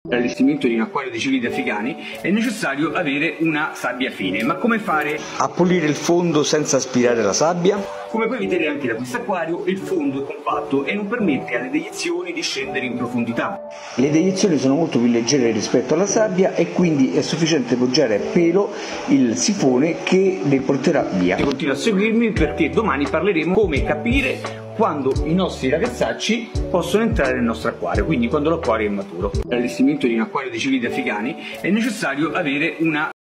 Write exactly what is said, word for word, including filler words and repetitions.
Per l'allestimento di un acquario di ciliegie africani è necessario avere una sabbia fine. Ma come fare a pulire il fondo senza aspirare la sabbia? Come puoi vedere anche da questo acquario, il fondo è compatto e non permette alle deiezioni di scendere in profondità. Le deiezioni sono molto più leggere rispetto alla sabbia e quindi è sufficiente poggiare a pelo il sifone che le porterà via. E continua a seguirmi perché domani parleremo come capire quando i nostri ragazzacci possono entrare nel nostro acquario, quindi quando l'acquario è maturo. Per l'allestimento di un acquario di ciliegie africani è necessario avere una